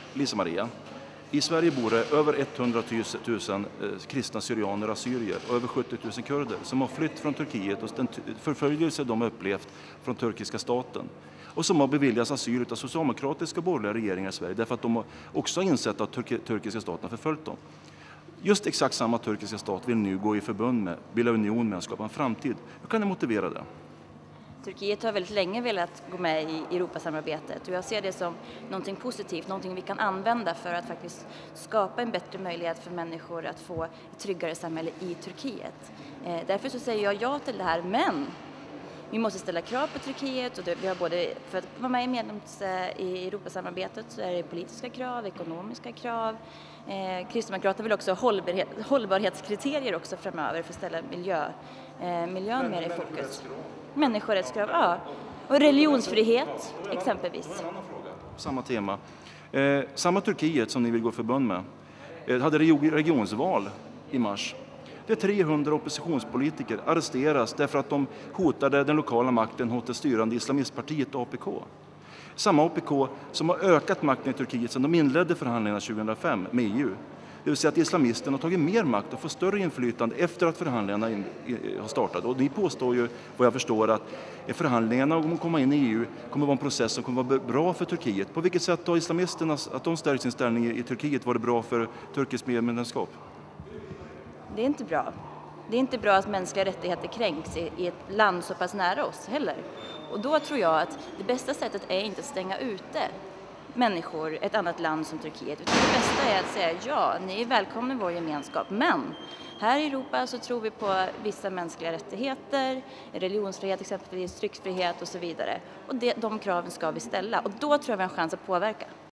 Lisa Maria. I Sverige bor det över 100 000 kristna syrianer och assyrier och över 70 000 kurder som har flytt från Turkiet och den förföljelse de har upplevt från turkiska staten. Och som har beviljats asyl av socialdemokratiska borgerliga regeringar i Sverige därför att de också har insett att turkiska staten har förföljt dem. Just exakt samma turkiska stat vill nu gå i förbund med, bilda union med och skapa en framtid. Hur kan ni motivera det? Turkiet har väldigt länge velat gå med i Europasamarbetet och jag ser det som någonting positivt, någonting vi kan använda för att faktiskt skapa en bättre möjlighet för människor att få ett tryggare samhälle i Turkiet. Därför så säger jag ja till det här, men vi måste ställa krav på Turkiet och vi har både, för att vara med i Europasamarbetet så är det politiska krav, ekonomiska krav. Kristdemokraterna vill också ha hållbarhetskriterier också framöver för att ställa miljön mer i fokus. Människorättskrav, ja. Och religionsfrihet exempelvis. Samma tema. Samma Turkiet som ni vill gå förbund med hade regionsval i mars. Det 300 oppositionspolitiker arresteras därför att de hotade den lokala makten hos det styrande islamistpartiet APK. Samma APK som har ökat makten i Turkiet sedan de inledde förhandlingarna 2005 med EU. Det vill säga att islamisterna har tagit mer makt och får större inflytande efter att förhandlingarna har startat. Och ni påstår ju, vad jag förstår, att förhandlingarna om att komma in i EU kommer att vara en process som kommer att vara bra för Turkiet. På vilket sätt har islamisterna, att de stärkt sin ställning i Turkiet, varit bra för Turkiets medlemskap? Det är inte bra. Det är inte bra att mänskliga rättigheter kränks i ett land så pass nära oss heller. Och då tror jag att det bästa sättet är inte att stänga ute människor, ett annat land som Turkiet. Utan det bästa är att säga ja, ni är välkomna i vår gemenskap. Men här i Europa så tror vi på vissa mänskliga rättigheter, religionsfrihet exempelvis, tryckfrihet och så vidare. Och de kraven ska vi ställa. Och då tror jag vi har en chans att påverka.